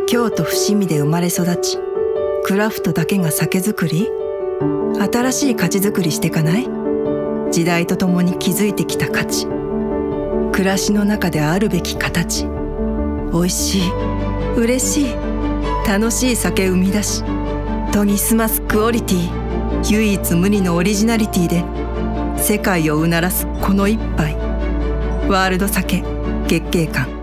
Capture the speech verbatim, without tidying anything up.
京都伏見で生まれ育ち、クラフトだけが酒造り？新しい価値づくりしてかない？時代とともに築いてきた価値、暮らしの中であるべき形。美味しい、嬉しい、楽しい酒生み出し、研ぎ澄ますクオリティ、唯一無二のオリジナリティで世界をうならすこの一杯。ワールド酒月桂冠。